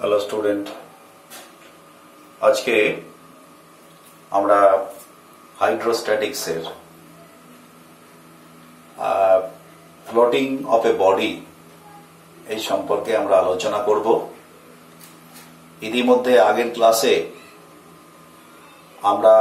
Hello student, আজকে আমরা হাইড্রোস্ট্যাটিক্সের ফ্লোটিং অফ এ বডি এই সম্পর্কে আমরা আলোচনা করব। ইতিমধ্যে আগের ক্লাসে আমরা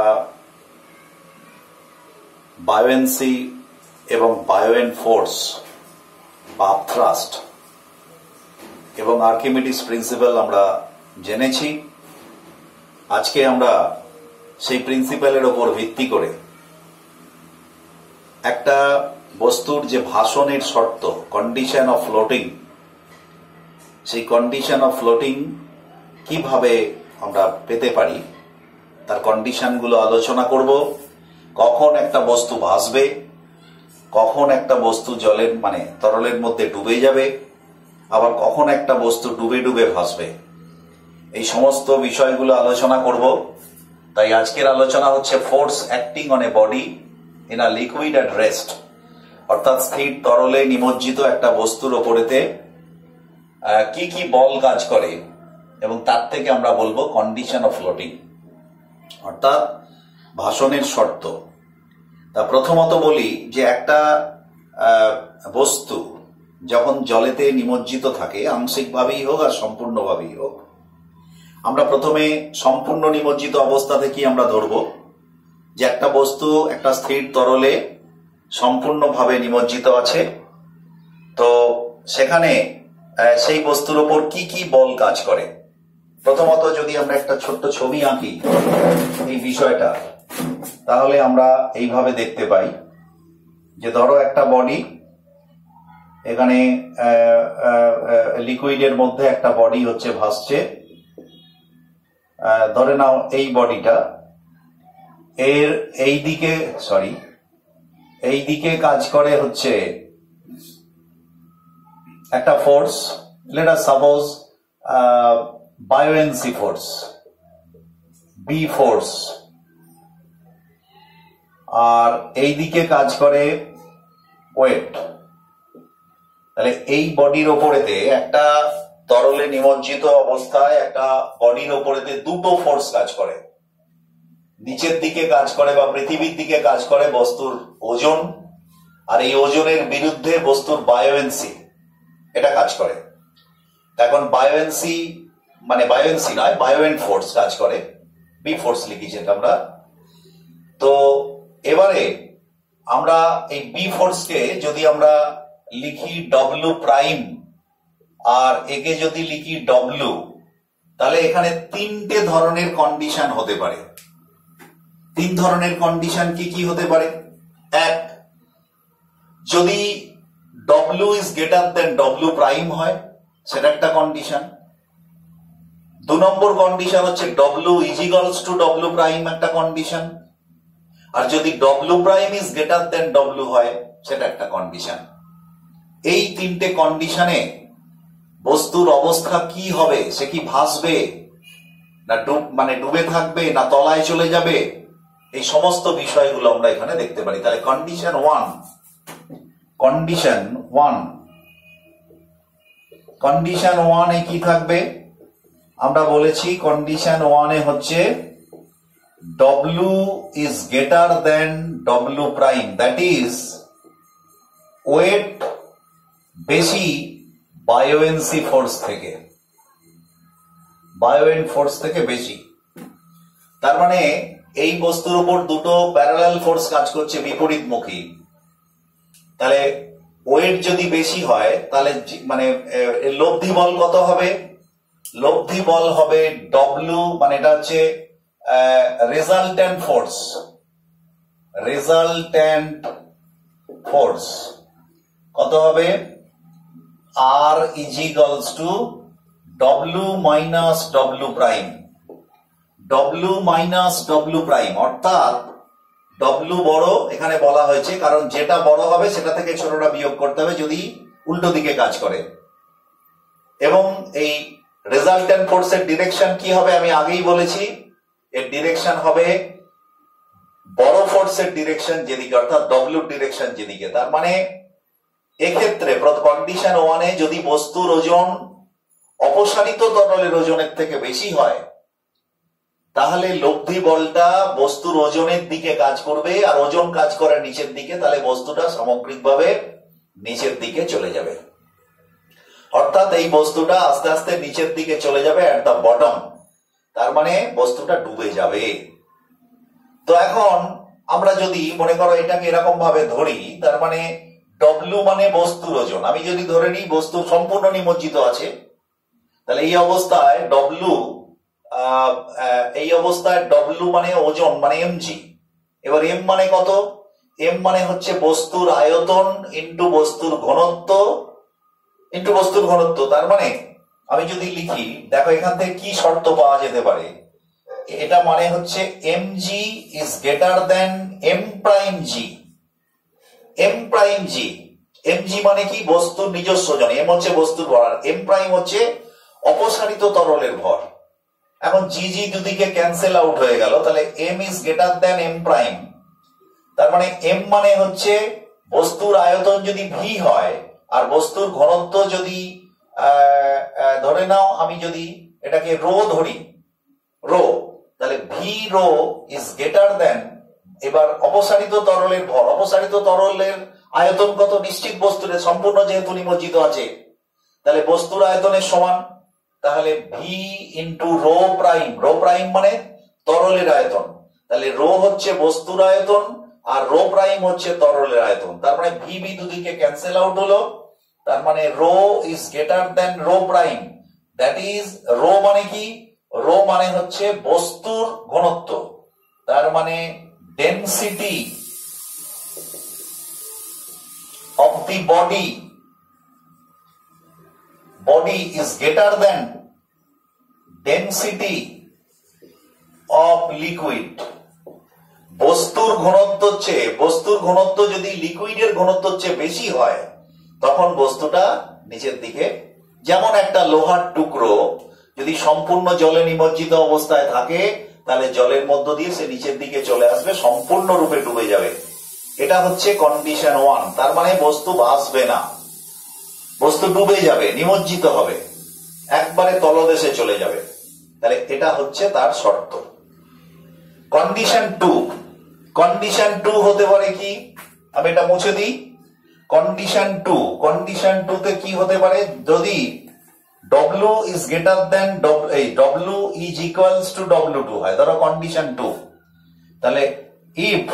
বায়োয়েন্সি এবং বায়োয়েন্ট ফোর্স বা থ্রাস্ট এবং আর্কিমিডিস প্রিন্সিপাল আমরা জেনেছি। আজকে আমরা সেই প্রিন্সিপালের ওপর ভিত্তি করে একটা বস্তুর যে ভাসনের শর্ত, কন্ডিশন অফ ফ্লোটিং, সেই কন্ডিশন অফ ফ্লোটিং কিভাবে আমরা পেতে পারি তার কন্ডিশনগুলো আলোচনা করব। কখন একটা বস্তু ভাসবে, কখন একটা বস্তু জলের তরলের মধ্যে ডুবে যাবে, আবার কখন একটা বস্তু ডুবে ডুবে ভাসবে, এই সমস্ত বিষয়গুলো আলোচনা করব। তাই আজকের আলোচনা হচ্ছে force acting on a body in a liquid at rest, অর্থাৎ স্থির তরলে নিমজ্জিত একটা বস্তুর ওপরেতে কি কি বল কাজ করে এবং তার থেকে আমরা বলবো কন্ডিশন অফ ফ্লোটিং, অর্থাৎ ভাসনের শর্ত। তা প্রথমত বলি যে একটা বস্তু যখন জলেতে নিমজ্জিত থাকে, আংশিকভাবেই হোক আর সম্পূর্ণভাবেই হোক, আমরা প্রথমে সম্পূর্ণ নিমজ্জিত অবস্থা থেকেই আমরা ধরব যে একটা বস্তু একটা স্থির তরলে সম্পূর্ণভাবে নিমজ্জিত আছে। তো সেখানে সেই বস্তুর উপর কি কি বল কাজ করে। প্রথমত যদি আমরা একটা ছোট্ট ছবি আঁকি এই বিষয়টা, তাহলে আমরা এইভাবে দেখতে পাই যে ধরো একটা বডি, এখানে লিকুইডের মধ্যে একটা বডি হচ্ছে ভাসছে। ধরে নাও এই বডিটা এর এই দিকে কাজ করে হচ্ছে একটা force, let us suppose buoyancy force, B force, আর এই দিকে কাজ করে ওয়েট। তাহলে এই বডির ওপরেতে একটা তরলে নিমজ্জিত অবস্থায় একটা বডির ওপরেতে দুটো ফোর্স কাজ করে। নিচের দিকে কাজ করে বা পৃথিবীর দিকে কাজ করে বস্তুর ওজন, আর এই ওজনের বিরুদ্ধে বস্তুর বায়োয়েন্সি এটা কাজ করে। এখন বায়োয়েন্সি নয়, বায়োয়েন্ট ফোর্স কাজ করে, বি ফোর্স লিখেছি এটা আমরা। তো এবারে আমরা এই বি ফোর্সকে যদি আমরা লিখি ডব্লিউ প্রাইম আর একে যদি লিখি ডব্লিউ, তাহলে এখানে তিনটে ধরনের কন্ডিশন হতে পারে। তিন ধরনের কন্ডিশন কি কি হতে পারে? এক, যদি W is greater than W prime হয়, সেটা একটা কন্ডিশন। দু নম্বর কন্ডিশন হচ্ছে W is equals to W prime, একটা কন্ডিশন। আর যদি W prime is greater than W হয়, সেটা একটা কন্ডিশন। এই তিনটে কন্ডিশনে বস্তুর অবস্থা কি হবে, সে কি ভাসবে না ডুবে থাকবে না তলায় চলে যাবে, এই সমস্ত বিষয়গুলো আমরা এখানে দেখতে পারি। তাহলে কন্ডিশন ওয়ানে কি থাকবে? আমরা বলেছি কন্ডিশন ওয়ানে হচ্ছে W is greater than W prime, that is weight বেশি বায়োয়েন্সি ফোর্স থেকে, বায়োয়েন্ট ফোর্স থেকে বেশি। তার মানে এই বস্তুর উপর দুটো প্যারালাল ফোর্স কাজ করছে বিপরীতমুখী। তাহলে ওয়েট যদি বেশি হয় তাহলে লব্ধি বল কত হবে? লব্ধি বল হবে ডব্লিউ, এটা হচ্ছে রেজাল্ট্যান্ট ফোর্স কত হবে? R is equals to W minus W prime, অর্থাৎ ডব্লিউ বড় এখানে বলা হয়েছে কারণ যেটা বড় হবে সেটা থেকে ছোটটা বিয়োগ করতে হবে যদি উল্টো দিকে কাজ করে। এবং এই রেজাল্ট্যান্ট ফোর্সের ডিরেকশন কি হবে আমি আগেই বলেছি, এর ডিরেকশন হবে বড় ফোর্সের ডিরেকশন যেদিকে, অর্থাৎ ডব্লিউ ডিরেকশন যেদিকে। তার মানে এক্ষেত্রে কন্ডিশন ওয়ানে যদি বস্তুর ওজন অপসারিত তরলের ওজনের থেকে বেশি হয়, তাহলে লব্ধি বলটা বস্তুর ওজনের দিকে কাজ করবে, আর ওজন কাজ করে নিচের দিকে, তাহলে বস্তুটা সামগ্রিকভাবে নিচের দিকে চলে যাবে। অর্থাৎ এই বস্তুটা আস্তে আস্তে নিচের দিকে চলে যাবে এট দ্য বটম, তার মানে বস্তুটা ডুবে যাবে। তো এখন আমরা যদি মনে করো এটাকে এরকম ভাবে ধরি, তার মানে ডব্লিউ মানে বস্তুর ওজন, আমি যদি ধরে নিই বস্তু সম্পূর্ণ নিমজ্জিত আছে, তাহলে এই অবস্থায় ডব্লিউ মানে ওজন মানে এমজি। এবার এম মানে কত? এম মানে হচ্ছে বস্তুর আয়তন ইন্টু বস্তুর ঘনত্ব ইন্টু বস্তুর ঘনত্ব। তার মানে আমি যদি লিখি, দেখো এখান থেকে কি শর্ত পাওয়া যেতে পারে, এটা মানে হচ্ছে mg is greater than m prime G. m prime G, mg মানে কি? বস্তুর নিজস্ব ওজন, m হচ্ছে বস্তুর ভর, আর m প্রাইম হচ্ছে অপসারিত তরলের ভর। এখন জি জি দুদিকে ক্যান্সেল আউট হয়ে গেল, তাহলে m is greater than m prime. তার মানে m মানে হচ্ছে বস্তুর আয়তন যদি v হয় আর বস্তুর ঘনত্ব যদি ধরে নাও, আমি যদি এটাকে রো ধরি, রো, তাহলে V rho is greater than, এবার অপসারিত তরলের ভর, অপসারিত তরলের আয়তন কত? নিশ্চিত বস্তুর সম্পূর্ণ যেহেতু নিমজ্জিত আছে, তাহলে বস্তুর আয়তনের সমান, তাহলে V into rho prime, rho prime মানে তরলের আয়তন, তাহলে রো হচ্ছে বস্তুর আয়তন আর রো প্রাইম হচ্ছে তরলের আয়তন। তার মানে ভি ভি দুদিকে ক্যান্সেল আউট হলো, তার মানে rho is greater than rho prime, that is rho মানে কি? রো মানে হচ্ছে বস্তুর ঘনত্ব, তার মানে density of the body is greater than density of liquid. বস্তুর ঘনত্ব যদি লিকুইডের ঘনত্বের চেয়ে বেশি হয়, তখন বস্তুটা নিচের দিকে, যেমন একটা লোহার টুকরো যদি সম্পূর্ণ জলে নিমজ্জিত অবস্থায় থাকে, তাহলে জলের মধ্য দিয়ে সে নিচের দিকে চলে আসবে, সম্পূর্ণরূপে ডুবে যাবে। এটা হচ্ছে কন্ডিশন 1। তার মানে বস্তু ভাসবে না, বস্তু ডুবে যাবে, নিমজ্জিত হবে, একবারে তলদেশে চলে যাবে। তাহলে এটা হচ্ছে তার শর্ত। কন্ডিশন 2 হতে পারে কি? আমি এটা মুছে দিই। কন্ডিশন 2 তে কি হতে পারে? যদি W is greater than W is equals to W2 হয়, ধরো কন্ডিশন 2, তাহলে if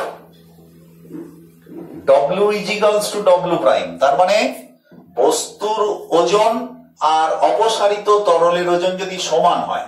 W is equals to W prime, তার মানে বস্তুর ওজন আর অপসারিত তরলের ওজন যদি সমান হয়,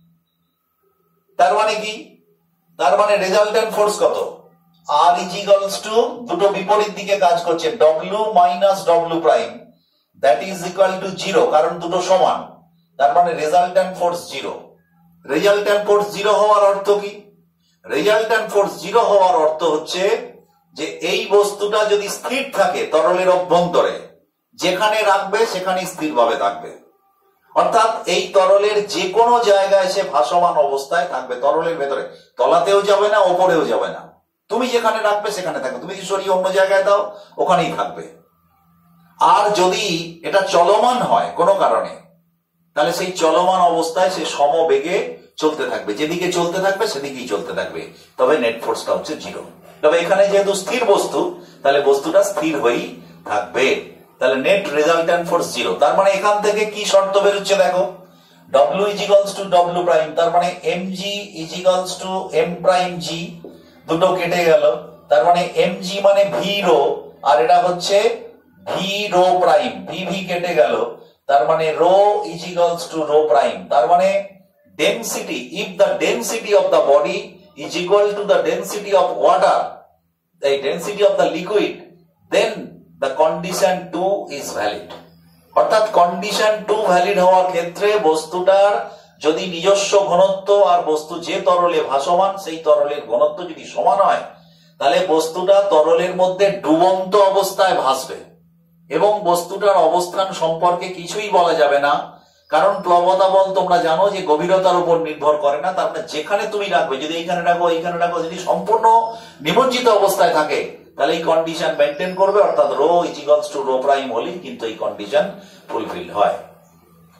তার মানে কি? তার মানে রেজাল্টেন্ট ফোর্স কত? R is equals to, দুটো বিপরীত দিকে কাজ করছে, W minus W prime, that is equal to 0, কারণ দুটো সমান, তার মানে রেজাল্টেন্ট ফোর্স 0। রেজাল্টেন্ট ফোর্স 0 হওয়ার অর্থ কি? রেজাল্টেন্ট ফোর্স 0 হওয়ার অর্থ হচ্ছে যে এই বস্তুটা যদি স্থির থাকে তরলের অভ্যন্তরে, যেখানে রাখবে সেখানে স্থিরভাবে থাকবে, অর্থাৎ এই তরলের যে কোনো জায়গায় সে ভাসমান অবস্থায় থাকবে, তরলের ভেতরে, তলাতেও যাবে না, ওপরেও যাবে না, তুমি যেখানে রাখবে সেখানে থাকবে, তুমি যদি সরিয়ে অন্য জায়গায় দাও ওখানেই থাকবে। আর যদি এটা চলমান হয় কোনো কারণে, তাহলে সেই চলমান অবস্থায় সে সমবেগে চলতে থাকবে, যেদিকে চলতে থাকবে সেদিকেই চলতে থাকবে, তবে নেট ফোর্সটা হচ্ছে 0। তবে এখানে যেহেতু স্থির বস্তু, তাহলে বস্তুটা স্থির হয়েই থাকবে, তাহলে নেট রেজাল্টেন্ট ফোর্স 0। তার মানে এখান থেকে কি শর্ত বেরোচ্ছে দেখো, W is equals to W prime, তার মানে mg is equals to m prime g, দুটো কেটে গেল, তার মানে mg মানে v রো, আর এটা হচ্ছে v রো প্রাইম, v কেটে গেল, তার মানে rho is equals to rho prime. তার মানে density, if the density of the body is equal to the density of water, the density of the liquid, then the condition 2 is valid। অর্থাৎ condition 2 valid হওয়ার ক্ষেত্রে বস্তুটার যদি নিজস্ব ঘনত্ব আর বস্তু যে তরলে ভাসমান সেই তরলের ঘনত্ব যদি সমান হয়, তাহলে বস্তুটা তরলের মধ্যে ডুবন্ত অবস্থায় ভাসবে এবং বস্তুটার অবস্থান সম্পর্কে কিছুই বলা যাবে না, কারণ প্লবতা বল তোমরা জানো যে গভীরতার উপর নির্ভর করে না। তারপরে যেখানে তুমি রাখবে, যদি এইখানে রাখো, যদি সম্পূর্ণ নিমজ্জিত অবস্থায় থাকে, তাহলে এই কন্ডিশন মেনটেন করবে, অর্থাৎ rho is equals to rho prime হলেই কিন্তু এই কন্ডিশন ফুলফিল হয়।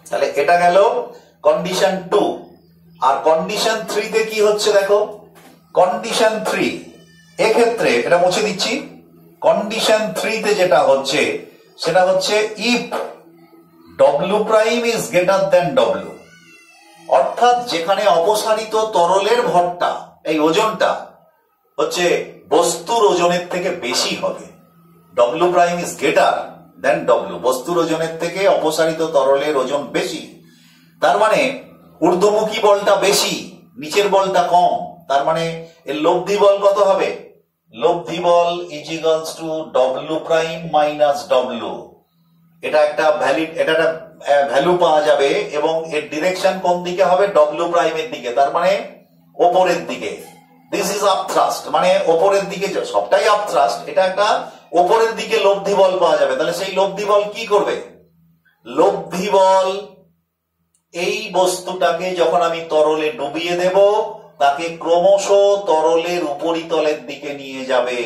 তাহলে এটা গেল কন্ডিশন 2। আর কন্ডিশন 3 তে কি হচ্ছে দেখো, কন্ডিশন 3 এক্ষেত্রে এটা মুছে দিচ্ছি। কন্ডিশন 3 তে যেটা হচ্ছে সেটা হচ্ছে if W prime is greater than W, অর্থাৎ যেখানে অপসারিত তরলের ভরটা, এই ওজনটা হচ্ছে বস্তুর ওজনের থেকে বেশি হবে। W prime is greater than W, বস্তুর ওজনের থেকে অপসারিত তরলের ওজন বেশি, তার মানে ঊর্ধ্বমুখী বলটা বেশি, নিচের বলটা কম। তার মানে এর লব্ধি বল কত হবে? লব্ধি বল is equals to W prime minus W. এটা একটা ভ্যালিড, এটা একটা ভ্যালু পাওয়া যাবে এবং এর ডিরেকশন কোন দিকে হবে? ডব্লিউ প্রাইমের দিকে, তার মানে ওপরের দিকে। দিস ইজ আপথ্রাস্ট, মানে ওপরের দিকে, সবটাই আপথ্রাস্ট, এটা একটা ওপরের দিকে লব্ধি বল পাওয়া যাবে। তাহলে সেই লব্ধি বল কি করবে? লব্ধি বল এই বস্তুটাকে যখন আমি তরলে ডুবিয়ে দেব তাকে ক্রমশ তরলের উপরিতলের দিকে নিয়ে যাবে।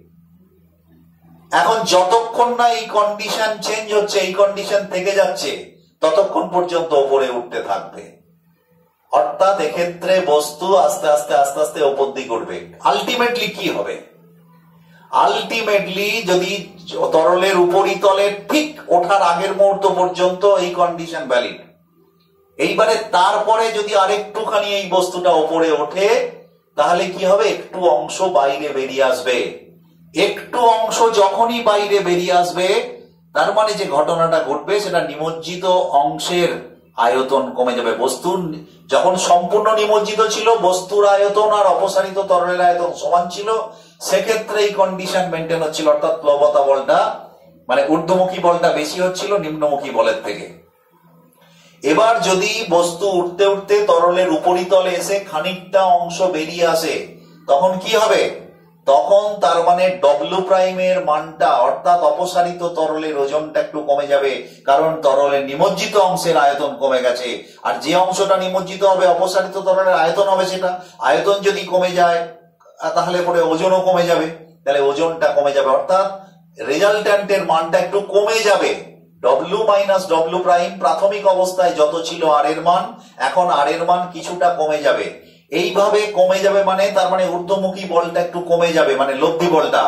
এখন যতক্ষণ না এই কন্ডিশন চেঞ্জ হচ্ছে, এই কন্ডিশন থেকে যাচ্ছে, ততক্ষণ পর্যন্ত উপরে উঠতে থাকবে। অর্থাৎ এক্ষেত্রে বস্তু আস্তে আস্তে আস্তে আস্তে উপর দিকে উঠবে। আলটিমেটলি কি হবে? আলটিমেটলি যদি তরলের উপরিতলের ঠিক ওঠার আগের মুহূর্ত পর্যন্ত এই কন্ডিশন ভ্যালিড, এইবারে তারপরে যদি আরেকটুখানি এই বস্তুটা উপরে ওঠে তাহলে কি হবে? একটু অংশ বাইরে বেরিয়ে আসবে। একটু অংশ যখনই বাইরে বেরিয়ে আসবে তার মানে যে ঘটনাটা ঘটবে সেটা নিমজ্জিত অংশের আয়তন কমে যাবে। বস্তু যখন সম্পূর্ণ নিমজ্জিত ছিল বস্তুর আয়তন আর অপসারিত তরলের আয়তন সমান ছিল, সেক্ষেত্রে এই কন্ডিশন মেনটেন হচ্ছিল, অর্থাৎ প্লবতা বলটা মানে ঊর্ধ্বমুখী বলটা বেশি হচ্ছিল নিম্নমুখী বলের থেকে। এবার যদি বস্তু উঠতে উঠতে তরলের উপরিতলে এসে খানিকটা অংশ বেরিয়ে আসে তখন কি হবে? তখন তার মানে ডব্লিউ প্রাইমের মানটা, অর্থাৎ অপসারিত তরলের ওজনটা একটু কমে যাবে, কারণ তরলের নিমজ্জিত অংশের আয়তন কমে গেছে। আর যে অংশটা নিমজ্জিত হবে অপসারিত তরলের আয়তন হবে, সেটা আয়তন যদি কমে যায় তাহলে পরে ওজনও কমে যাবে, তাহলে ওজনটা কমে যাবে, অর্থাৎ রেজাল্ট্যান্টের মানটা একটু কমে যাবে। ডব্লিউ মাইনাস ডব্লিউ প্রাইম প্রাথমিক অবস্থায় যত ছিল আর এর মান, এখন আর এর মান কিছুটা কমে যাবে। এইভাবে কমে যাবে মানে তার মানে ঊর্ধ্বমুখী বলটা একটু কমে যাবে, মানে লব্ধি বলটা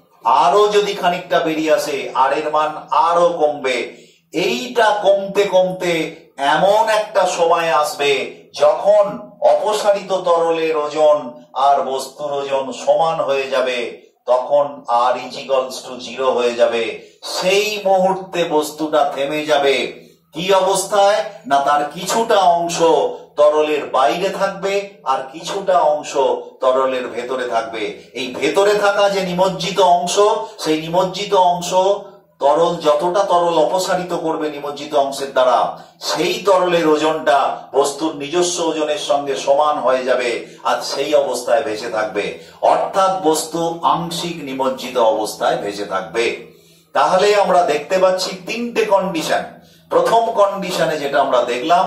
আরো যদি খানিকটা বেরিয়ে আসে আর এর মান আরো কমবে। এইটা কমতে কমতে এমন একটা সময় আসবে যখন অপসারিত তরলের ওজন আর বস্তুর ওজন সমান হয়ে যাবে, তখন আর ইজিকলস টু 0 হয়ে যাবে। সেই মুহূর্তে বস্তুটা থেমে যাবে। কি অবস্থায়? না তার কিছুটা অংশ তরলের বাইরে থাকবে আর কিছুটা অংশ তরলের ভেতরে থাকবে। এই ভেতরে থাকা যে নিমজ্জিত অংশ, সেই নিমজ্জিত অংশ তরল যতটা তরল অপসারিত করবে নিমজ্জিত অংশের দ্বারা, সেই তরলের ওজনটা বস্তুর নিজস্ব ওজনের সঙ্গে সমান হয়ে যাবে আর সেই অবস্থায় ভেসে থাকবে, অর্থাৎ বস্তু আংশিক নিমজ্জিত অবস্থায় ভেসে থাকবে। তাহলে আমরা দেখতে পাচ্ছি তিনটে কন্ডিশন। প্রথম কন্ডিশনে যেটা আমরা দেখলাম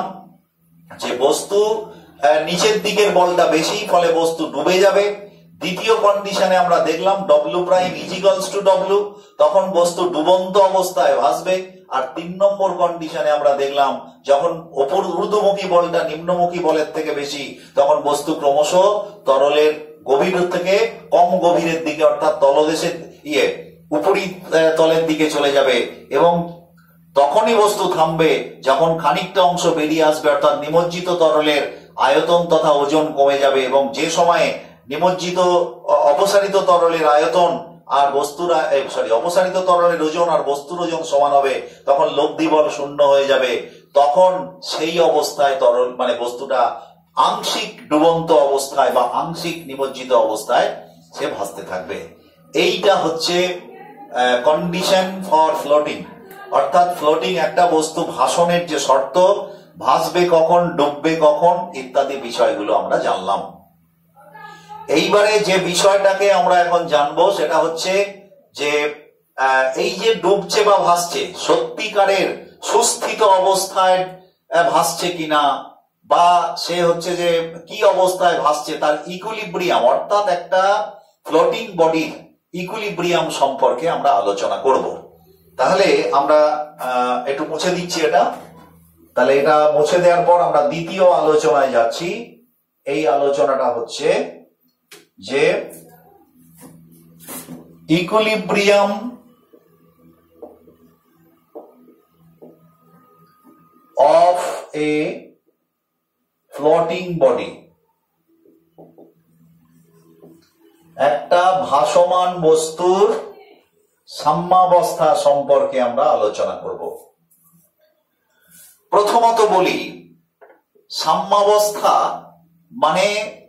যে বস্তু নিচের দিকের বলটা বেশি, ফলে বস্তু ডুবে যাবে। দ্বিতীয় কন্ডিশনে আমরা দেখলাম W prime is equals to W, তখন বস্তু ডুবন্ত অবস্থায় ভাসবে। আর 3 নম্বর কন্ডিশনে আমরা দেখলাম যখন ওপর ঊর্ধ্বমুখী বলটা নিম্নমুখী বলের থেকে বেশি, তখন বস্তু ক্রমশ তরলের গভীর থেকে কম গভীরের দিকে, অর্থাৎ তলদেশের উপরি তলের দিকে চলে যাবে এবং তখনই বস্তু থামবে যখন খানিকটা অংশ বেরিয়ে আসবে, অর্থাৎ নিমজ্জিত তরলের আয়তন তথা ওজন কমে যাবে। এবং যে সময়ে নিমজ্জিত অপসারিত তরলের আয়তন আর বস্তুর অপসারিত তরলের ওজন আর বস্তুর ওজন সমান হবে, তখন লব্ধি বল 0 হয়ে যাবে। তখন সেই অবস্থায় তরল মানে বস্তুটা আংশিক ডুবন্ত অবস্থায় বা আংশিক নিমজ্জিত অবস্থায় সে ভাসতে থাকবে। এইটা হচ্ছে কন্ডিশন ফর ফ্লোটিং, অর্থাৎ ফ্লোটিং একটা বস্তু ভাসনের যে শর্ত, ভাসবে কখন, ডুববে কখন ইত্যাদি বিষয়গুলো আমরা জানলাম। এইবারে যে বিষয়টাকে আমরা এখন জানবো সেটা হচ্ছে যে এই যে ডুবছে বা ভাসছে সত্যিকারের সুস্থিত অবস্থায় ভাসছে কিনা, বা সে হচ্ছে যে কি অবস্থায় ভাসছে তার ইকুইলিব্রিয়াম, অর্থাৎ একটা ফ্লোটিং বডির ইকুইলিব্রিয়াম সম্পর্কে আমরা আলোচনা করব। তাহলে আমরা একটু মুছে দিচ্ছি এটা। তাহলে এটা মুছে দেওয়ার পর আমরা দ্বিতীয় আলোচনায় যাচ্ছি। এই আলোচনাটা হচ্ছে যে equilibrium of a floating body, একটা ভাসমান বস্তুর সাম্যাবস্থা সম্পর্কে আমরা আলোচনা করব। প্রথমত বলি, সাম্যাবস্থা মানে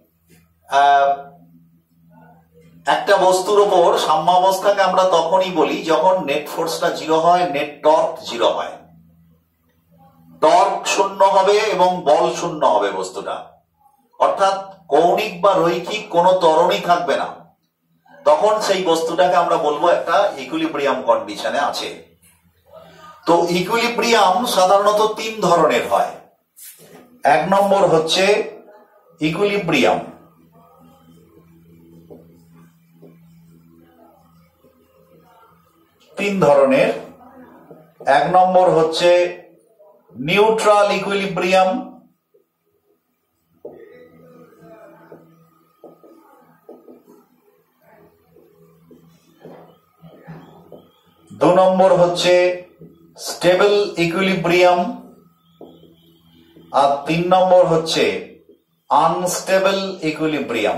একটা বস্তুর উপর সাম্যাবস্থাকে আমরা তখনই বলি যখন নেট ফোর্সটা 0 হয়, নেট টর্ক 0 হয়। টর্ক 0 হবে এবং বল 0 হবে বস্তুটা, অর্থাৎ কৌণিক বা রৈখিক কোনো ত্বরণই থাকবে না। তখন সেই বস্তুটাকে আমরা বলবো একটা ইকুইলিব্রিয়াম কন্ডিশনে আছে। তো ইকুইলিব্রিয়াম সাধারণত 3 ধরনের হয়। 1 নম্বর হচ্ছে ইকুইলিব্রিয়াম তিন ধরনের। 1 নম্বর হচ্ছে নিউট্রাল ইকুইলিব্রিয়াম, 2 নম্বর হচ্ছে স্টেবল ইকুইলিব্রিয়াম, আর 3 নম্বর হচ্ছে আনস্টেবল ইকুইলিব্রিয়াম।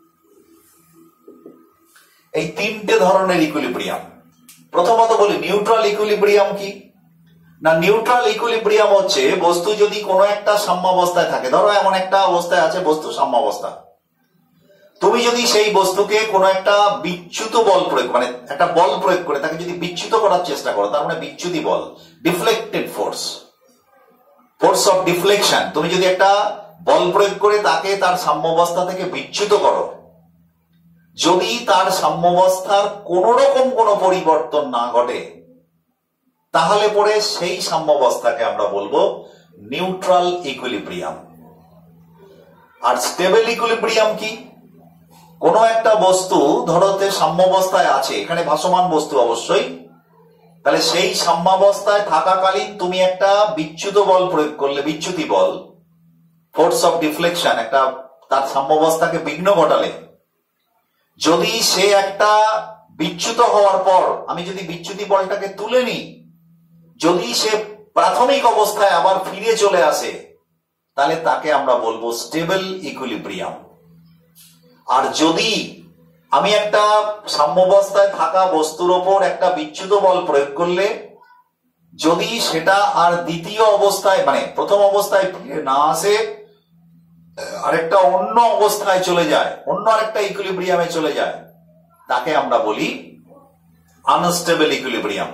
এই 3টে ধরনের ইকুইলিব্রিয়াম। প্রথমত বলি নিউট্রাল ইকুইলিব্রিয়াম কি না। নিউট্রাল ইকুইলিব্রিয়াম হচ্ছে বস্তু যদি কোনো একটা সাম্যাবস্থায় থাকে, ধরো এমন একটা অবস্থায় আছে বস্তু সাম্যাবস্থা, তুমি যদি সেই বস্তুকে কোনো একটা বিচ্যুত বল প্রয়োগ, মানে একটা বল প্রয়োগ করে তাকে যদি বিচ্যুত করার চেষ্টা করো, তার মানে বিচ্যুতি বল, deflected force, force of deflection, তুমি যদি একটা বল প্রয়োগ করে তাকে তার সাম্যাবস্থা থেকে বিচ্যুত করো, যদি তার সাম্যাবস্থার কোন রকম কোনো পরিবর্তন না ঘটে, তাহলে পরে সেই সাম্যাবস্থাকে আমরা বলবো নিউট্রাল ইকুইলিব্রিয়াম। আর স্টেবল ইকুইলিব্রিয়াম কি? কোন একটা বস্তু ধরতে সাম্যাবস্থায় আছে, এখানে ভাসমান বস্তু অবশ্যই, তাহলে সেই সাম্যাবস্থায় থাকাকালীন তুমি একটা বিচ্যুত বল প্রয়োগ করলে, বিচ্যুতি বল, ফোর্স অফ ডিফ্লেকশন, একটা তার সাম্যাবস্থাকে বিঘ্ন ঘটালে, যদি সে একটা বিচ্যুত হওয়ার পর আমি যদি বিচ্যুতি বলটাকে তুলে নিই, যদি সে প্রাথমিক অবস্থায় আবার ফিরে চলে আসে, তাহলে তাকে আমরা বলবো স্টেবল ইকুইলিব্রিয়াম। আর যদি আমি একটা সাম্যাবস্থায় থাকা বস্তুর ওপর একটা বিচ্যুত বল প্রয়োগ করলে যদি সেটা আর দ্বিতীয় অবস্থায়, মানে প্রথম অবস্থায় ফিরে না আসে, আরেকটা অন্য অবস্থায় চলে যায়, অন্য আরেকটা ইকুইলিব্রিয়ামে চলে যায়, তাকে আমরা বলি আনস্টেবল ইকুইলিব্রিয়াম।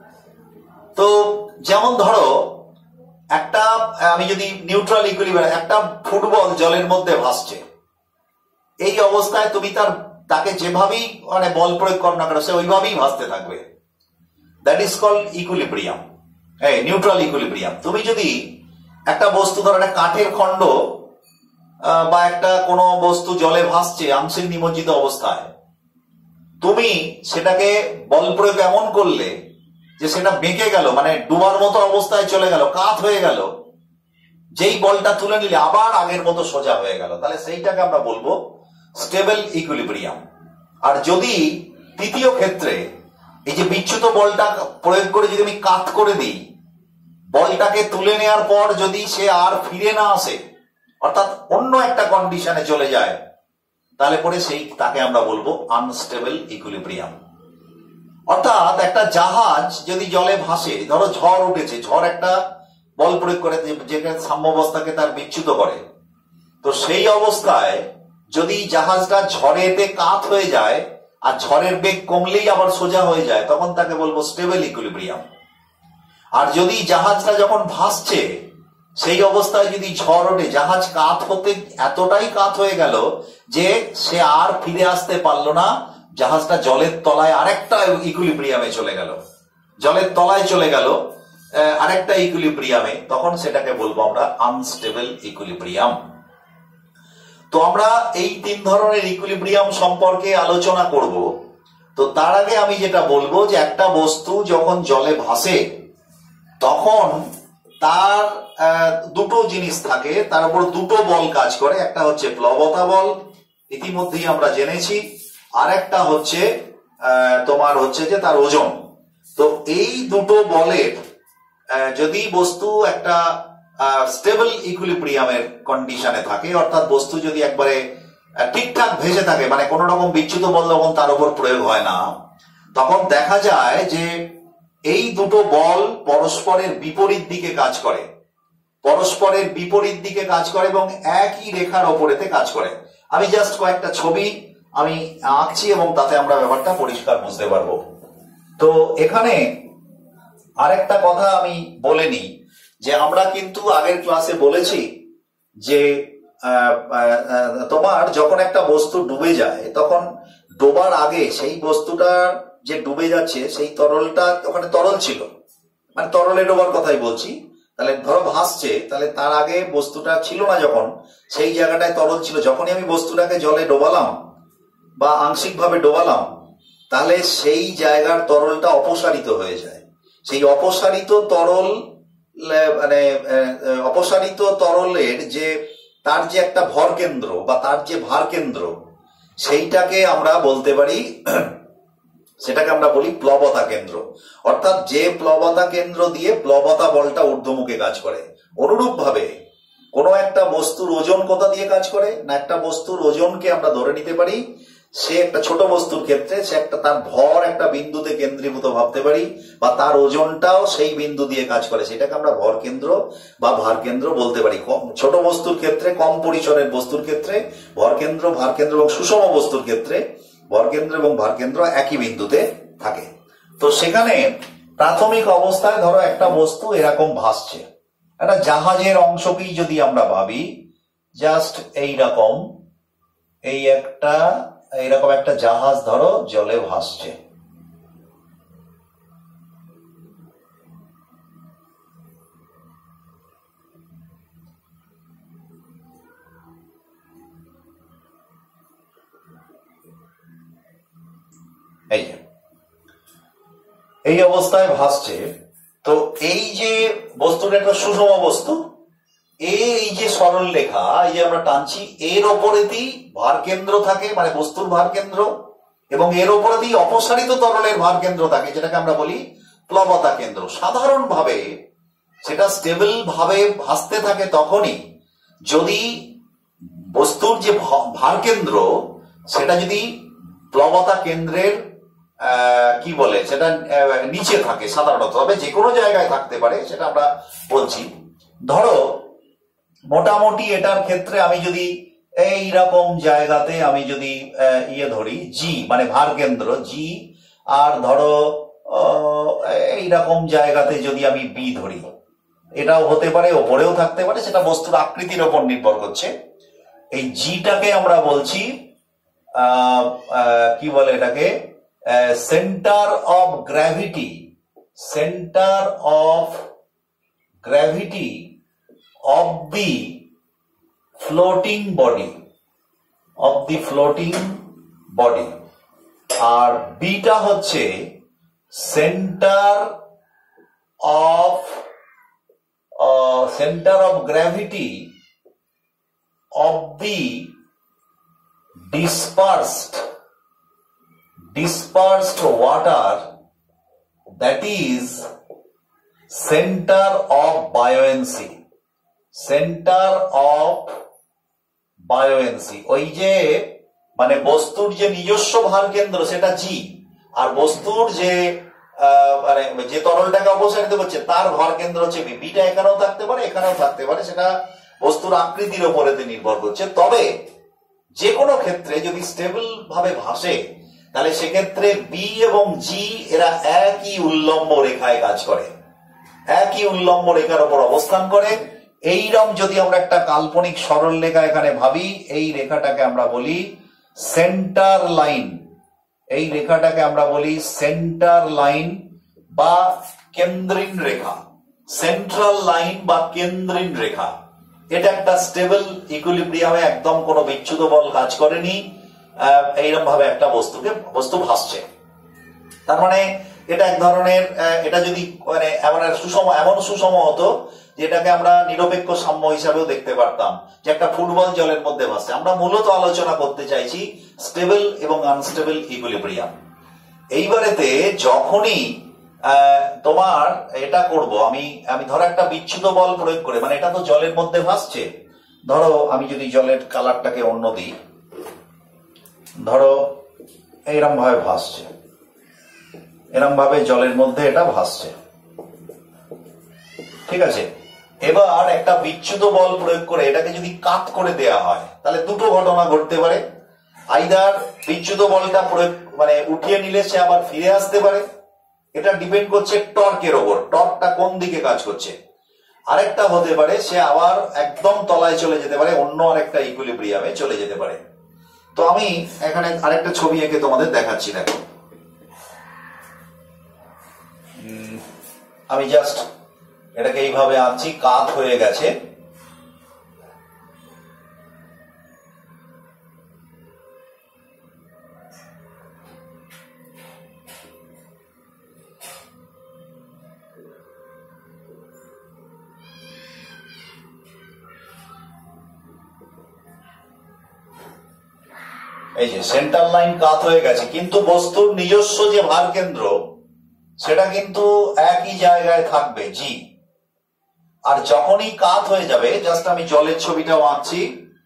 তো যেমন ধরো একটা, আমি যদি নিউট্রাল ইকুইলিব্রিয়াম, একটা ফুটবল জলের মধ্যে ভাসছে, এই অবস্থায় তুমি তাকে যেভাবেই মানে বল প্রয়োগ করো না কেন, সে ওইভাবেই ভাসতে থাকবে। That is called equilibrium, neutral equilibrium. তুমি যদি একটা বস্তু, ধরো একটা কাঠের খণ্ড বা একটা কোনো বস্তু জলে ভাসছে আংশিক নিমজ্জিত অবস্থায়, তুমি সেটাকে বল প্রয়োগ এমন করলে যে সেটা বেঁকে গেল, মানে ডুবার মতো অবস্থায় চলে গেল, কাত হয়ে গেল, যেই বলটা তুলে নিলে আবার আগের মতো সোজা হয়ে গেল, তাহলে সেইটাকে আমরা বলবো স্টেবল ইকুইলিব্রিয়াম। আর যদি তৃতীয় ক্ষেত্রে এই যে বিচ্যুত বলটা প্রয়োগ করে যদি আমি কাত করে দিই, বলটাকে তুলে নেওয়ার পর যদি সে আর ফিরে না আসে, অর্থাৎ অন্য একটা কন্ডিশনে চলে যায়, তাহলে পরে তাকে আমরা বলবো আনস্টেবল ইকুইলিব্রিয়াম। অর্থাৎ একটা জাহাজ যদি জলে ভাসে, ধরো ঝড় উঠেছে, ঝড় একটা বল প্রয়োগ করে যেটা সাম্যাবস্থাকে তার বিচ্যুত করে, তো সেই অবস্থায় যদি জাহাজটা ঝড়েতে কাত হয়ে যায় আর ঝড়ের বেগ কমলেই আবার সোজা হয়ে যায়, তখন তাকে বলবো স্টেবল ইকুইলিব্রিয়াম। আর যদি জাহাজটা যখন ভাসছে সেই অবস্থায় যদি ঝড় ওঠে, জাহাজ কাত হতে এতটাই কাত হয়ে গেল যে সে আর ফিরে আসতে পারলো না, জাহাজটা জলের তলায় আরেকটা ইকুইলিব্রিয়ামে চলে গেল, জলের তলায় চলে গেল আরেকটা ইকুইলিব্রিয়ামে, তখন সেটাকে বলবো আমরা আনস্টেবল ইকুইলিব্রিয়াম। তো আমরা এই 3 ধরনের ইকুইলিব্রিয়াম সম্পর্কে আলোচনা করব। তো তার আগে আমি যেটা বলবো যে একটা বস্তু যখন জলে ভাসে তখন তার দুটো জিনিস থাকে, তার উপর দুটো বল কাজ করে। একটা হচ্ছে প্লবতা বল, ইতিমধ্যেই আমরা জেনেছি, আর একটা হচ্ছে তোমার হচ্ছে যে তার ওজন। তো এই দুটো বলের যদি বস্তু একটা স্টেবল ইকুইলিব্রিয়ামের কন্ডিশনে থাকে, অর্থাৎ বস্তু যদি একবারে ঠিকঠাক ভেসে থাকে, মানে কোন রকম বিচ্যুত বল যখন তার উপর প্রয়োগ হয় না, তখন দেখা যায় যে এই দুটো বল পরস্পরের বিপরীত দিকে কাজ করে, পরস্পরের বিপরীত দিকে কাজ করে এবং একই রেখার ওপরেতে কাজ করে। আমি জাস্ট কয়েকটা ছবি আমি আঁকছি এবং তাতে আমরা ব্যাপারটা পরিষ্কার বুঝতে পারবো। তো এখানে আরেকটা কথা আমি বলে নিই যে আমরা কিন্তু আগের ক্লাসে বলেছি যে তোমার যখন একটা বস্তু ডুবে যায়, তখন ডোবার আগে সেই বস্তুটা যে ডুবে যাচ্ছে সেই তরলটা, ওখানে তরল ছিল, মানে তরলে ডোবার কথাই বলছি, তাহলে ধরো ভাসছে, তাহলে তার আগে বস্তুটা ছিল না, যখন সেই জায়গাটায় তরল ছিল, যখনই আমি বস্তুটাকে জলে ডোবালাম বা আংশিকভাবে ডোবালাম, তাহলে সেই জায়গার তরলটা অপসারিত হয়ে যায়। সেই অপসারিত তরল মানে অপসারিত তরলের যে তার যে একটা ভর কেন্দ্র বা তার যে ভার কেন্দ্র, সেইটাকে আমরা বলতে পারি, সেটাকে আমরা বলি প্লবতা কেন্দ্র। অর্থাৎ যে প্লবতা কেন্দ্র দিয়ে প্লবতা বলটা ঊর্ধ্বমুখে কাজ করে। অনুরূপ ভাবে কোনো একটা বস্তুর ওজন কোথা দিয়ে কাজ করে না, একটা বস্তুর ওজনকে আমরা ধরে নিতে পারি সে একটা ছোট বস্তুর ক্ষেত্রে সে একটা তার ভর একটা বিন্দুতে কেন্দ্রীভূত ভাবতে পারি, বা তার ওজনটাও সেই বিন্দু দিয়ে কাজ করে, সেটাকে আমরা ভর কেন্দ্র বা ভার কেন্দ্র বলতে পারি। ছোট বস্তুর ক্ষেত্রে, কম পরিসরের বস্তুর ক্ষেত্রে ভর কেন্দ্র, ভার কেন্দ্র, এবং সুষম বস্তুর ক্ষেত্রে ভর কেন্দ্র এবং ভার কেন্দ্র একই বিন্দুতে থাকে। তো সেখানে প্রাথমিক অবস্থায় ধরো একটা বস্তু এরকম ভাসছে, একটা জাহাজের অংশকেই যদি আমরা ভাবি, জাস্ট এইরকম এইরকম একটা জাহাজ ধরো জলে ভাসছে। এই অবস্থায় ভাসছে। তো এই যে বস্তুটা একটা সুষম বস্তু, এই যে সরল রেখা এই যে আমরা টানছি, এর ওপরেতেই ভার কেন্দ্র থাকে, মানে বস্তুর ভার কেন্দ্র, এবং এর ওপরেতেই অপসারিত তরলের ভার কেন্দ্র থাকে, যেটাকে আমরা বলি প্লবতা কেন্দ্র। সাধারণভাবে সেটা স্টেবল ভাবে ভাসতে থাকে তখনই যদি বস্তুর যে ভার কেন্দ্র সেটা যদি প্লবতা কেন্দ্রের কি বলে সেটা নিচে থাকে সাধারণত, তবে যে কোনো জায়গায় থাকতে পারে, সেটা আমরা বলছি। ধরো মোটামুটি এটার ক্ষেত্রে আমি যদি এই রকম জায়গাতে আমি যদি ধরি জি, মানে ভার কেন্দ্র জি, আর ধরো এইরকম জায়গাতে যদি আমি বি ধরি, এটাও হতে পারে, ওপরেও থাকতে পারে, সেটা বস্তুর আকৃতির ওপর নির্ভর করছে। এই জিটাকে আমরা বলছি কি বলে এটাকে, centre of gravity, centre of gravity of the floating body, of the floating body, আর বিটা হচ্ছে centre of gravity of the dispersed water, that is center of buoyancy, centre of buoyancy. ওই যে মানে বস্তুর যে নিজস্ব ভার কেন্দ্র সেটা জি, আর বস্তুর যে মানে যে তরলটাকে অপসারিত করছে তার ভার কেন্দ্র হচ্ছে বি। বিটা এখানেও থাকতে পারে, এখানেও থাকতে পারে, সেটা বস্তুর আকৃতির উপরে নির্ভর করছে। তবে যে কোনো ক্ষেত্রে যদি স্টেবল ভাবে ভাসে, তাহলে সেক্ষেত্রে বি এবং জি এরা একই উল্লম্ব রেখায় কাজ করে, একই উল্লম্ব রেখার উপর অবস্থান করে। এইরকম যদি আমরা একটা কাল্পনিক সরল রেখা এখানে ভাবি, এই রেখাটাকে আমরা বলি সেন্টার লাইন, এই রেখাটাকে আমরা বলি সেন্টার লাইন বা কেন্দ্রীন রেখা, সেন্ট্রাল লাইন বা কেন্দ্রীন রেখা। এটা একটা স্টেবল ইকুইলিব্রিয়ামে একদম কোনো বিচ্যুত বল কাজ করেনি, এইরকম ভাবে একটা বস্তু ভাসছে। তার মানে এটা এক ধরনের এটা যদি মানে এমন সুষম হতো যেটাকে আমরা নিরপেক্ষ সাম্য হিসাবেও দেখতে পারতাম, যে একটা ফুটবল জলের মধ্যে ভাসছে। আমরা মূলত আলোচনা করতে চাইছি স্টেবল এবং আনস্টেবল ইকুইলিব্রিয়াম। এইবারেতে যখনই তোমার এটা করব আমি ধরো একটা বিচ্যুত বল প্রয়োগ করে, মানে এটা তো জলের মধ্যে ভাসছে, ধরো আমি যদি জলের কালারটাকে অন্য দিই, ধরো এইরকম ভাবে ভাসছে, এরকম ভাবে জলের মধ্যে এটা ভাসছে, ঠিক আছে। এবার একটা বিচ্যুত বল প্রয়োগ করে এটাকে যদি কাত করে দেয়া হয়, তাহলে দুটো ঘটনা ঘটতে পারে। আইদার বিচ্যুত বলটা প্রয়োগ মানে উঠিয়ে নিলে সে আবার ফিরে আসতে পারে, এটা ডিপেন্ড করছে টর্কের ওপর, টর্কটা কোন দিকে কাজ করছে। আরেকটা হতে পারে সে আবার একদম তলায় চলে যেতে পারে, অন্য আরেকটা ইকুইলিব্রিয়ামে চলে যেতে পারে। তো আমি এখানে আরেকটা ছবি এঁকে তোমাদের দেখাচ্ছি, দেখো। আমি জাস্ট এটাকে এইভাবে আঁকছি, কাত হয়ে গেছে। এই যে সেন্টার লাইন কাত হয়ে গেছে, কিন্তু বস্তুর নিজস্ব যে ভার কেন্দ্র সেটা কিন্তু একই জায়গায় থাকবে, জি। আর যখনই কাত হয়ে যাবে, জাস্ট আমি জলের ছবিটাও আঁকছি,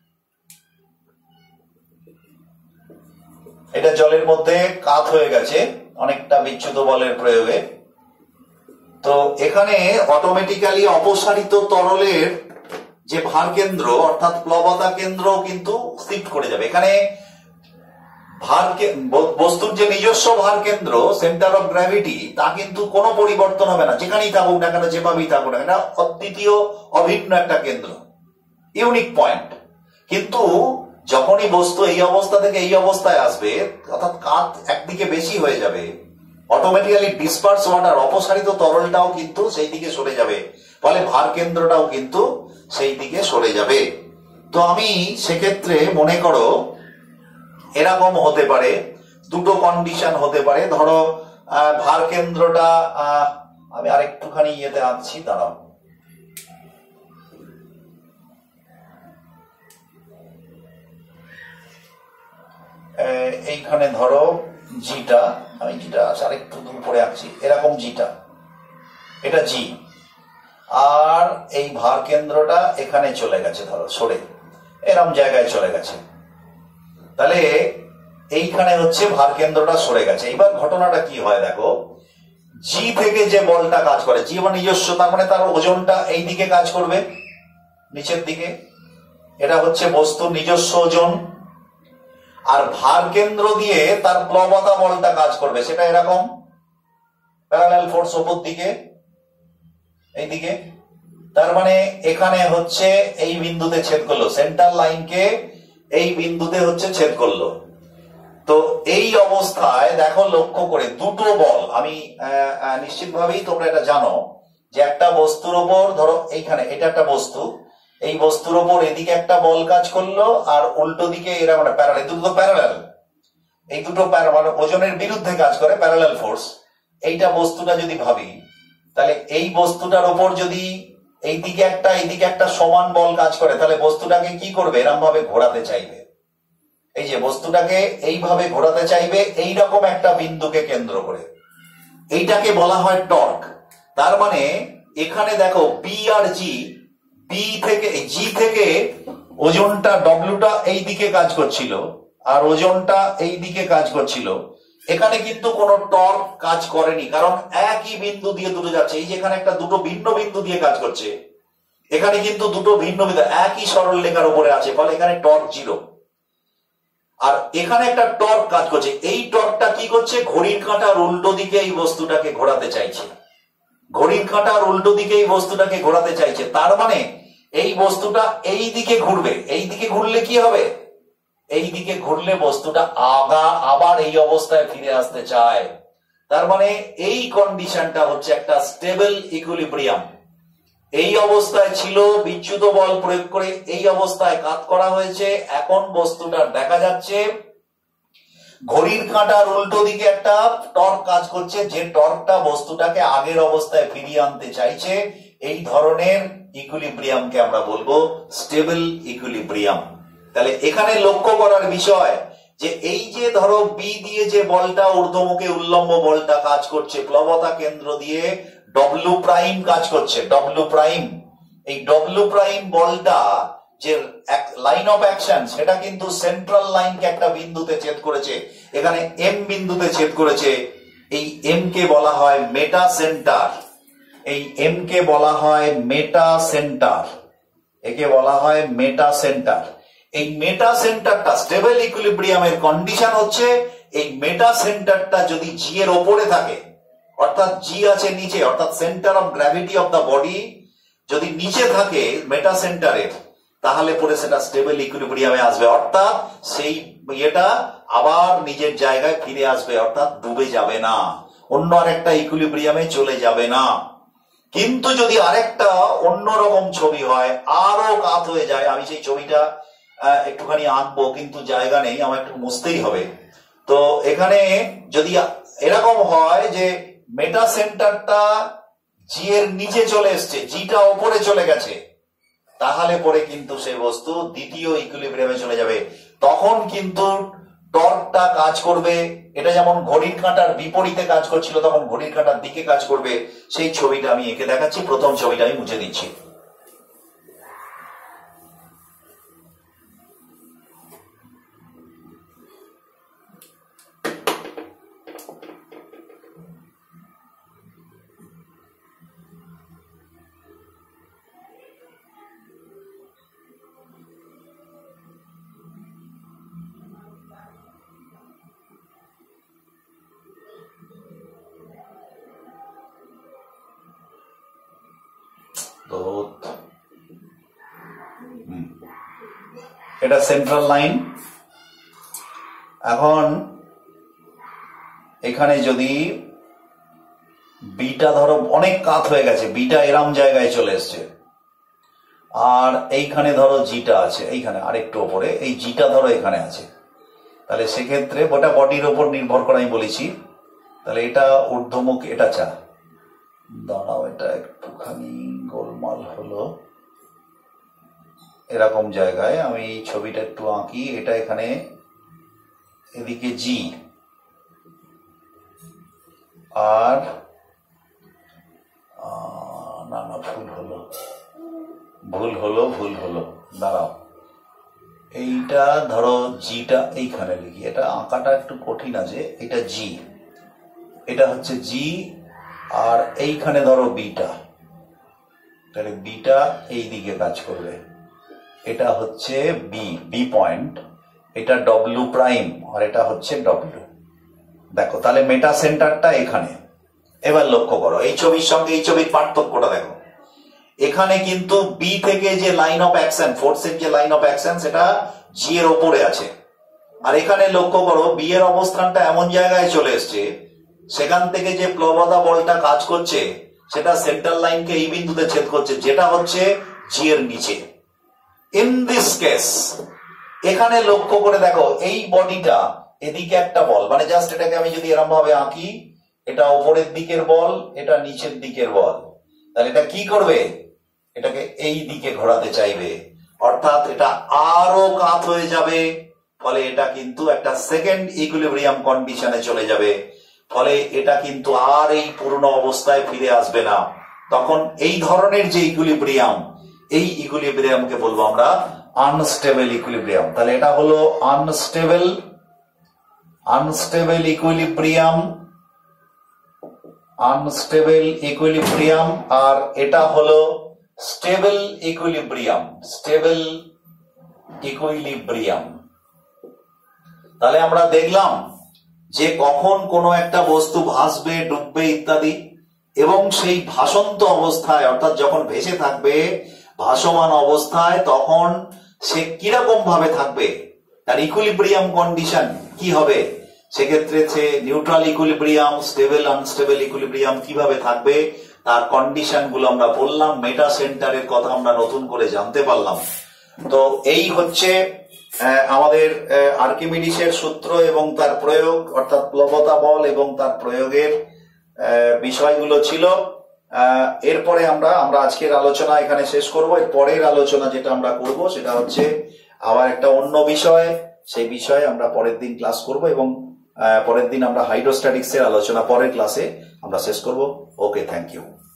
এটা জলের মধ্যে কাত হয়ে গেছে অনেকটা বিচ্যুত বলের প্রয়োগে। তো এখানে অটোমেটিক্যালি অপসারিত তরলের যে ভার কেন্দ্র অর্থাৎ প্লবতা কেন্দ্র কিন্তু শিফট করে যাবে। এখানে বস্তুর যে নিজস্ব ভার কেন্দ্র সেন্টার অফ গ্র্যাভিটি তা কিন্তু কোনো পরিবর্তন হবে না, যেখানেই থাকুক না কেন, যেভাবেই থাকুক না, এটা অদ্বিতীয় অভিন্ন একটা কেন্দ্র, ইউনিক পয়েন্ট। কিন্তু যখনই বস্তু এই অবস্থা থেকে এই অবস্থায় আসবে, অর্থাৎ কাত একদিকে বেশি হয়ে যাবে, অটোমেটিক্যালি ডিসপার্স ওয়াটার অপসারিত তরলটাও কিন্তু সেই দিকে সরে যাবে, ফলে ভার কেন্দ্রটাও কিন্তু সেই দিকে সরে যাবে। তো আমি সেক্ষেত্রে মনে করো এরকম হতে পারে, দুটো কন্ডিশন হতে পারে। ধরো ভার কেন্দ্রটা আমি আরেকটুখানি ইয়েতে আনছি, দাঁড়াও। এইখানে ধরো জিটা, আমি জিটা আরেকটু দূর করে আঁকছি, এরকম জিটা, এটা জি, আর এই ভার কেন্দ্রটা এখানে চলে গেছে, ধরো সরে এরকম জায়গায় চলে গেছে, তাহলে এইখানে হচ্ছে ভার কেন্দ্রটা সরে গেছে। এবার ঘটনাটা কি হয় দেখো, জি থেকে যে বলটা কাজ করে, জি মানে নিজস্ব, তার মানে তার ওজনটা এই দিকে কাজ করবে, নিচের দিকে, এটা হচ্ছে বস্তুর নিজস্ব ওজন। আর ভার কেন্দ্র দিয়ে তার প্লবতা বলটা কাজ করবে, সেটা এরকম প্যারালাল ফোর্স ওপর দিকে, এই দিকে। তার মানে এখানে হচ্ছে এই বিন্দুতে ছেদ করলো, সেন্টার লাইনকে এই বিন্দুতে হচ্ছে ছেদ করলো। তো এই অবস্থায় দেখো লক্ষ্য করে দুটো বল, আমি নিশ্চিতভাবেই তোমরা এটা জানো যে একটা বস্তুর ওপর, ধরো এইখানে এটা একটা বস্তু, এই বস্তুর ওপর এদিকে একটা বল কাজ করলো আর উল্টো দিকে এরা মানে প্যারালাল, দুটো প্যারালাল, এই দুটো মানে ওজনের বিরুদ্ধে কাজ করে, প্যারালাল ফোর্স। এইটা বস্তুটা যদি ভাবি, তাহলে এই বস্তুটার ওপর যদি এইদিকে একটা এইদিকে একটা সমান বল কাজ করে, তাহলে বস্তুটাকে কি করবে, এরকম ভাবে ঘোরাতে চাইবে। এই যে বস্তুটাকে এইভাবে ঘোরাতে চাইবে, এইরকম একটা বিন্দুকে কেন্দ্র করে, এইটাকে বলা হয় টর্ক। তার মানে এখানে দেখো বি আর জি, বি থেকে জি থেকে ওজনটা ডব্লিউটা এই দিকে কাজ করছিল আর ওজনটা এই দিকে কাজ করছিল, এখানে কিন্তু কোনো টর্ক কাজ করেনি, কারণ একই বিন্দু দিয়ে দুটো যাচ্ছে। এই যে এখানে একটা দুটো ভিন্ন বিন্দু দিয়ে কাজ করছে, এখানে কিন্তু দুটো ভিন্ন বিন্দু একই সরল রেখার উপরে আছে, ফলে এখানে টর্ক জিরো। আর এখানে একটা টর্ক কাজ করছে, এই টর্কটা কি করছে, ঘড়ির কাঁটার উল্টো দিকে এই বস্তুটাকে ঘোরাতে চাইছে, ঘড়ির কাঁটার উল্টো দিকে এই বস্তুটাকে ঘোরাতে চাইছে। তার মানে এই বস্তুটা এই দিকে ঘুরবে, এই দিকে ঘুরলে কি হবে, এই দিকে ঘুরলে বস্তুটা আবার এই অবস্থায় ফিরে আসতে চায়। তার মানে এই কন্ডিশনটা হচ্ছে একটা স্টেবল ইকুইলিব্রিয়াম। এই অবস্থায় ছিল, বিচ্যুত বল প্রয়োগ করে এই অবস্থায় কাত করা হয়েছে, এখন বস্তুটা দেখা যাচ্ছে ঘড়ির কাঁটার উল্টো দিকে একটা টর্ক কাজ করছে, যে টর্কটা বস্তুটাকে আগের অবস্থায় ফিরিয়ে আনতে চাইছে। এই ধরনের ইকুইলিব্রিয়ামকে আমরা বলবো স্টেবল ইকুইলিব্রিয়াম। তাহলে এখানে লক্ষ্য করার বিষয় যে এই যে ধরো বি দিয়ে যে বলটা ঊর্ধ্বমুখে উল্লম্ব বলটা কাজ করছে, প্লবতা কেন্দ্র দিয়ে ডব্লিউ প্রাইম কাজ করছে, ডব্লিউ প্রাইম। এই ডব্লিউ প্রাইম বলটা যে লাইন অফ অ্যাকশন সেটা কিন্তু সেন্ট্রাল লাইনকে একটা বিন্দুতে ছেদ করেছে, এখানে এম বিন্দুতে ছেদ করেছে। এই এম কে বলা হয় মেটা সেন্টার, এই এম কে বলা হয় মেটা সেন্টার, একে বলা হয় মেটা সেন্টার। এই মেটা সেন্টারটা স্টেবল ইকুইলিব্রিয়ামের কন্ডিশন হচ্ছে এই মেটা সেন্টারটা যদি জি এর ওপরে থাকে, অর্থাৎ জি আছে নিচে, অর্থাৎ centre of gravity of the body যদি নিচে থাকে মেটা সেন্টারের, তাহলে পরে সেটা স্টেবল ইকুইলিব্রিয়ামে আসবে, অর্থাৎ সেই ইয়েটা আবার নিজের জায়গায় ফিরে আসবে, অর্থাৎ ডুবে যাবে না, অন্য আরেকটা ইকুইলিব্রিয়ামে চলে যাবে না। কিন্তু যদি আরেকটা অন্যরকম ছবি হয়, আরো কাত হয়ে যায়, আমি সেই ছবিটা একটুখানি আঁকবো কিন্তু জায়গা নেই, আমার একটু মুছতেই হবে। তো এখানে যদি এরকম হয় যে মেটা সেন্টারটা জি এর নিচে চলে এসছে, জিটা ওপরে চলে গেছে, তাহলে পরে কিন্তু সেই বস্তু দ্বিতীয় ইকুইলিব্রিয়ামে চলে যাবে। তখন কিন্তু টর্কটা কাজ করবে, এটা যেমন ঘড়ির কাঁটার বিপরীতে কাজ করছিল, তখন ঘড়ির কাঁটার দিকে কাজ করবে। সেই ছবিটা আমি এঁকে দেখাচ্ছি, প্রথম ছবিটা আমি মুছে দিচ্ছি। এটা সেন্ট্রাল লাইন। এখন এখানে যদি বিটা ধরো অনেক কাত হয়ে গেছে, বিটা এরম জায়গায় চলে এসছে, আর এইখানে ধরো জিটা আছে, এইখানে আরেকটু ওপরে, এই জিটা ধরো এখানে আছে, তাহলে সেক্ষেত্রে ওটা বডির ওপর নির্ভর করে আমি বলেছি। তাহলে এটা ঊর্ধ্বমুখ, এটা চা দাঁড়াও, এটা একটুখানি গোলমাল হলো, এরকম জায়গায় আমি এই ছবিটা একটু আঁকি। এটা এখানে এদিকে জি, আর না না ভুল হলো, দাঁড়াও, এইটা ধরো জিটা এইখানে লিখি, এটা আঁকাটা একটু কঠিন আছে। এটা জি, এটা হচ্ছে জি, আর এইখানে ধরো বিটা, তাহলে বিটা এই দিকে কাজ করবে, এটা হচ্ছে বি, বি পয়েন্ট, এটা ডব্লিউ প্রাইম, আর এটা হচ্ছে ডব্লিউ। দেখো তাহলে মেটা সেন্টারটা এখানে। এবার লক্ষ্য করো এই ছবির সঙ্গে এই ছবির পার্থক্যটা দেখো। এখানে কিন্তু বি থেকে যে লাইন অফ অ্যাকশন, ফোর্সের যে লাইন অফ অ্যাকশন, সেটা জি এর ওপরে আছে, আর এখানে লক্ষ্য করো বি এর অবস্থানটা এমন জায়গায় চলে এসছে, সেখান থেকে যে প্লবতা বলটা কাজ করছে সেটা সেন্ট্রাল লাইনকে এই বিন্দুতে ছেদ করছে, যেটা হচ্ছে জি এর নিচে। ইন দিস কেস এখানে লক্ষ্য করে দেখো এই বডিটা, এদিকে একটা বল, মানে জাস্ট এটাকে আমি যদি এরকম ভাবে আঁকি, এটা উপরের দিকের বল, এটা নিচের দিকের বল, তাহলে এটা কি করবে, এটাকে এই দিকে ঘোরাতে চাইবে, অর্থাৎ এটা আরো কাত হয়ে যাবে, ফলে এটা কিন্তু একটা সেকেন্ড ইকুইলিব্রিয়াম কন্ডিশনে চলে যাবে, ফলে এটা কিন্তু আর এই পুরনো অবস্থায় ফিরে আসবে না। তখন এই ধরনের যে ইকুইলিব্রিয়াম, এই ইকুইলিব্রিয়ামকে বলবো আমরা আনস্টেবল ইকুইলিব্রিয়াম। তাহলে এটা হলো আনস্টেবল ইকুইলিব্রিয়াম, আর এটা হলো স্টেবল ইকুইলিব্রিয়াম। তাহলে আমরা দেখলাম যে কখন কোনো একটা বস্তু ভাসবে, ডুববে ইত্যাদি, এবং সেই ভাসন্ত অবস্থায়, অর্থাৎ যখন ভেসে থাকবে ভাসমান অবস্থায়, তখন সে কিরকম ভাবে থাকবে, তার ইকুইলিব্রিয়াম কন্ডিশন কি হবে, সেক্ষেত্রে সে neutral equilibrium, stable unstable equilibrium কিভাবে থাকবে, তার কন্ডিশন গুলো আমরা বললাম। মেটা সেন্টারের কথা আমরা নতুন করে জানতে পারলাম। তো এই হচ্ছে আমাদের আর্কিমিডিসের সূত্র এবং তার প্রয়োগ অর্থাৎ প্লবতা বল এবং তার প্রয়োগের বিষয়গুলো ছিল। এরপরে আমরা আজকের আলোচনা এখানে শেষ করব। এর পরের আলোচনা যেটা আমরা করব সেটা হচ্ছে আবার একটা অন্য বিষয়, সেই বিষয়ে আমরা পরের দিন ক্লাস করব এবং পরের দিন আমরা হাইড্রোস্ট্যাটিক্স এর আলোচনা পরের ক্লাসে আমরা শেষ করব। Okay, thank you.